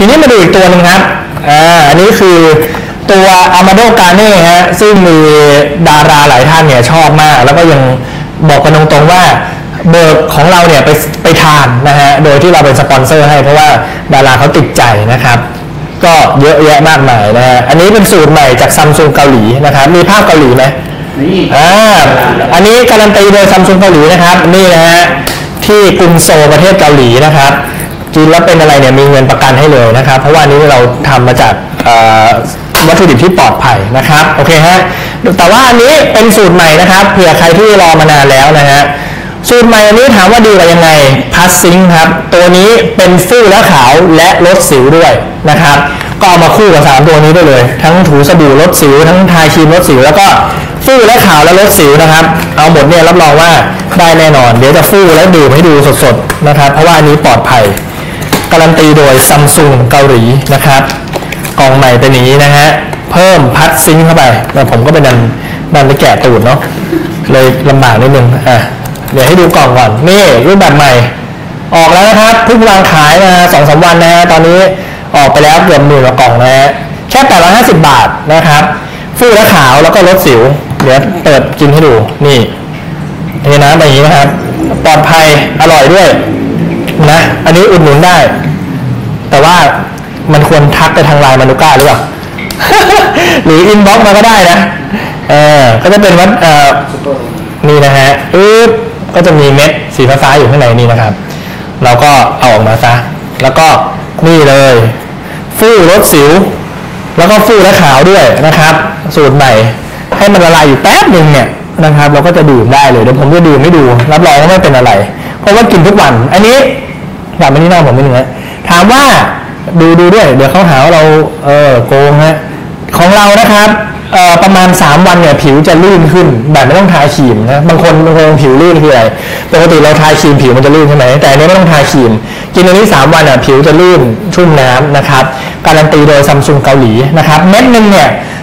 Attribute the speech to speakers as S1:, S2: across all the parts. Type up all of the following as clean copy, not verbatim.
S1: นี้มาดูอีกตัวหนึ่งครับอันนี้คือตัวอามาโดกาเน่ฮะซึ่งมีดาราหลายท่านเนี่ยชอบมากแล้วก็ยังบอกกันตรงๆว่าเบอร์ของเราเนี่ยไปทานนะฮะโดยที่เราเป็นสปอนเซอร์ให้เพราะว่าดาราเขาติดใจนะครับก็เยอะแยะมากมายนะฮะอันนี้เป็นสูตรใหม่จากซัมซุงเกาหลีนะครับมีภาพเกาหลีไหมนี่อันนี้การันตีโดยซัมซุงเกาหลีนะครับนี่นะฮะที่กรุงโซลประเทศเกาหลีนะครับกินแล้วเป็นอะไรเนี่ยมีเงินประกันให้เลยนะครับเพราะว่านี้เราทำมาจากวัตถุดิบที่ปลอดภัยนะครับโอเคฮะแต่ว่าอันนี้เป็นสูตรใหม่นะครับเผื่อใครที่รอมานานแล้วนะฮะสูตรใหม่อันนี้ถามว่าดีกว่ายังไงพัสซิงครับตัวนี้เป็นฟูและขาวและลดสิวด้วยนะครับก็เอามาคู่กับ3ตัวนี้ได้เลยทั้งถูสบู่ลดสิวทั้งทาครีมลดสิวแล้วก็ฟูและขาวและลดสิวนะครับเอาหมดเนี่ยรับรองว่าได้แน่นอนเดี๋ยวจะฟูและดื่มให้ดูสดๆนะครับเพราะว่าอันนี้ปลอดภัยการันตีโดยซัมซุงเกาหลีนะครับกล่องใหม่เป็นอย่างนี้นะฮะเพิ่มพัดซิงเข้าไปแล้วผมก็เป็นดันไปแกะตูดเนาะเลยลำบากนิดนึงเดี๋ยวให้ดูกล่องก่อนนี่รูปแบบใหม่ออกแล้วนะครับเพิ่งวางขายมา2-3 วันนะฮะตอนนี้ออกไปแล้วเกือบ10,000 กว่ากล่องนะฮะแค่850 บาทนะครับฟูและขาวแล้วก็ลดสิวเดี๋ยวเปิดกินให้ดูนี่น้ำแบบนี้นะครับปลอดภัยอร่อยด้วยนะอันนี้อุดหนุนได้แต่ว่ามันควรทักไปทางไลน์มานุก้าหรือเปล่า หรืออินบ็อกซ์มาก็ได้นะก็จะเป็นวัดนี่นะฮะก็จะมีเม็ดสีฟ้าๆอยู่ข้างในนี่นะครับเราก็เอาออกมาซะแล้วก็นี่เลยฟูลดสิวแล้วก็ฟูและขาวด้วยนะครับสูตรใหม่ให้มันละลายอยู่แป๊บนึงเนี่ยนะครับเราก็จะดื่มได้เลยเดี๋ยวผมจะดื่มให้ดูรับรองว่าไม่เป็นอะไรเพราะว่ากินทุกวันอันนี้กลับมาที่หน้าผมนิดนึงนะถามว่าดูด้วยเดี๋ยวเขาหาว่าเราโกงฮะของเรานะครับประมาณ3 วันเนี่ยผิวจะลื่นขึ้นแบบไม่ต้องทาครีมนะบางคนผิวลื่นคืออะไรปกติเราทาครีมผิวมันจะลื่นใช่ไหมแต่อันนี้ไม่ต้องทาครีมกินอันนี้3 วันอ่ะผิวจะลื่นชุ่มน้ำนะครับการันตีโดยซัมซุงเกาหลีนะครับเม็ดนึงเนี่ย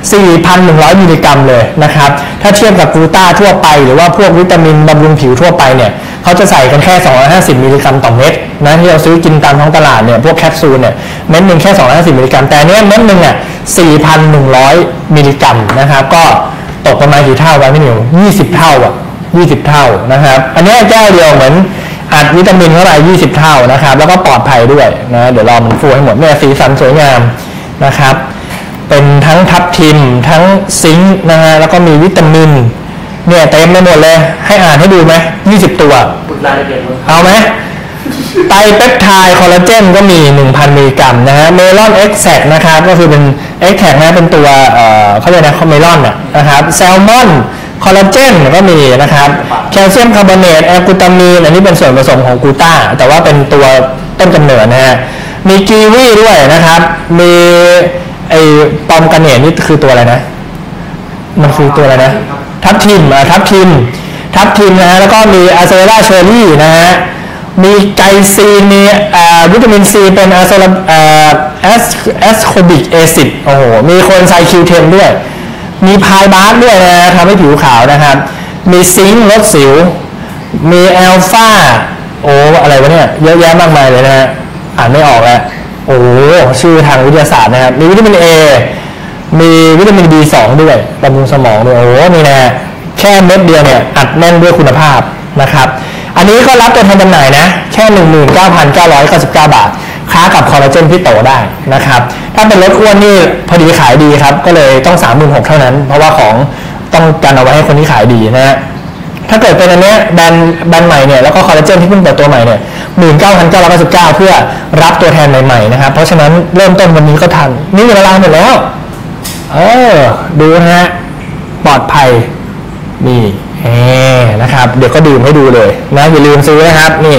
S1: 4,100 มิลลิกรัมเลยนะครับถ้าเทียบกับกลูต้าทั่วไปหรือว่าพวกวิตามินบำรุงผิวทั่วไปเนี่ยเขาจะใส่กันแค่250 มิลลิกรัมต่อเม็ดนะที่เราซื้อกินตามท้องตลาดเนี่ยพวกแคปซูลเนี่ยเม็ดนึงแค่250 มิลลิกรัมแต่เนี้ยเม็ดนึงเนี่ย 4,100 มิลลิกรัมนะครับก็ตกประมาณกี่เท่าไว้ไม่หนิว20 เท่าอ่ะ20 เท่านะครับอันนี้แก้วเดียวเหมือนอัดวิตามินเข้าไป20 เท่านะครับแล้วก็ปลอดภัยด้วยนะเดี๋ยวรอมันฟูให้หมดเนี่ยสีสันสวยงามนะครับเป็นทั้งทับทิมทั้งซิงค์นะฮะแล้วก็มีวิตามินเนี่ยเต็มไปหมดเลยให้อ่านให้ดูไหม20 ตัวเอาไหมไตรเปปไทด์คอลลาเจนก็มี 1,000 มิลลิกรัมนะฮะเมลอนเอ็กแซกนะครับก็คือเป็นเอ็กแซกนะเป็นตัวเขาเรียกนะเมลอนนะครับแซลมอนคอลลาเจนก็มีนะครับแคลเซียมคาร์บอเนตแอลกลูตามีนอันนี้เป็นส่วนผสมของกลูต้าแต่ว่าเป็นตัวต้นกำเนิดนะฮะมีกีวีด้วยนะครับมีไอปอมกาเนตนี่คือตัวอะไรนะมันคือตัวอะไรนะทับทิมนะฮะแล้วก็มีอะโซลาเชอร์รี่นะฮะมีไกซีนมีวิตามินซีเป็นแอสโคบิกแอซิดโอ้โหมีโคเอนไซม์ Q10 ด้วยมีพายบาร์ด้วยนะทำให้ผิวขาวนะครับมีซิงค์ลดสิวมีอัลฟาอะไรวะเนี่ยเยอะแยะมากมายเลยนะฮะอ่านไม่ออกแล้วโอ้ชื่อทางวิทยาศาสตร์นะครับมีวิตามิน A มีวิตามิน B2 ด้วยบำรุงสมองด้วยนี่นะแค่เม็ดเดียวเนี่ยอัดแน่นด้วยคุณภาพนะครับอันนี้ก็รับตัวแทนจำหน่ายนะแค่ 19,999 บาทค้ากับคอลลาเจนพี่โตได้นะครับถ้าเป็นลดอ้วนนี่พอดีขายดีครับก็เลยต้อง 36,000 เท่านั้นเพราะว่าของต้องการเอาไว้ให้คนที่ขายดีนะฮะถ้าเกิดเป็นอันนี้แบรนด์ใหม่เนี่ยแล้วก็คอลลาเจนที่เพิ่งเปิดตัวใหม่เนี่ย 19,999 เพื่อรับตัวแทนใหม่ๆนะครับเพราะฉะนั้นเริ่มต้นวันนี้ก็ทันนี่เวลาหมดแล้วดูนะฮะปลอดภัยนี่นะครับเดี๋ยวก็ดื่มให้ดูเลยนะอย่าลืมซื้อนะครับนี่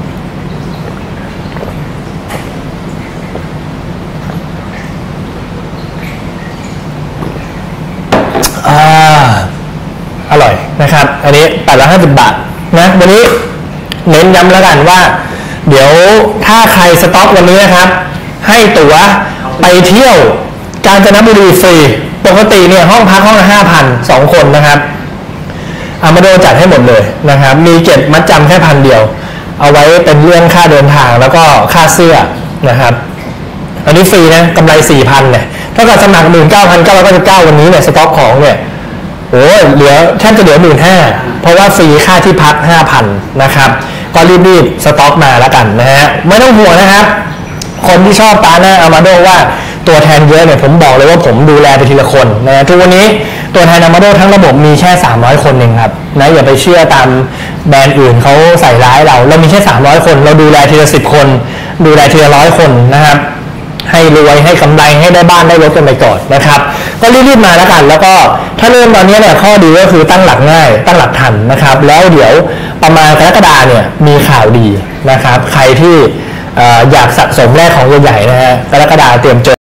S1: อร่อยนะครับอันนี้850 บาทนะวันนี้เน้นย้ำแล้วกันว่าเดี๋ยวถ้าใครสต็อกวันนี้นะครับให้ตั๋วไปเที่ยวกาญจนบุรีฟรีปกติเนี่ยห้องพักห้องละ 5,000 2 คนนะครับอามาโดจัดให้หมดเลยนะครับมีเก็บมัดจำแค่1,000 เดียวเอาไว้เป็นเรื่องค่าเดินทางแล้วก็ค่าเสื้อนะครับอันนี้ฟรีนะกำไร 4,000 เนี่ยถ้าเกิดสมัคร 19,999 วันนี้เนี่ยสต็อกของเนี่ยโอ้เหลือแทบจะเหลือ 15,000 เพราะว่าฟรีค่าที่พัก 5,000 นะครับก็รีบๆสต็อกมาแล้วกันนะฮะไม่ต้องห่วงนะครับคนที่ชอบตาหน้าอามาโดว่าตัวแทนเยอะเนี่ยผมบอกเลยว่าผมดูแลไปทีละคนนะทุกวันนี้ตัวแทนอามาโดทั้งระบบมีแค่300 คนเองครับนะอย่าไปเชื่อตามแบรนด์อื่นเขาใส่ร้ายเรามีแค่300 คนเราดูแลทีละ10 คนดูแลทีละ100 คนนะครับให้รวยให้กำไรให้ได้บ้านได้รถกันไปก่อนนะครับก็รีบๆมาแล้วกันแล้วก็ถ้าเริ่มตอนนี้เนี่ยข้อดีก็คือตั้งหลักง่ายตั้งหลักทันนะครับแล้วเดี๋ยวประมาณกรกฎาเนี่ยมีข่าวดีนะครับใครที่อยากสะสมแรกของใหญ่ๆนะฮะกรกฎาเตรียมเจอ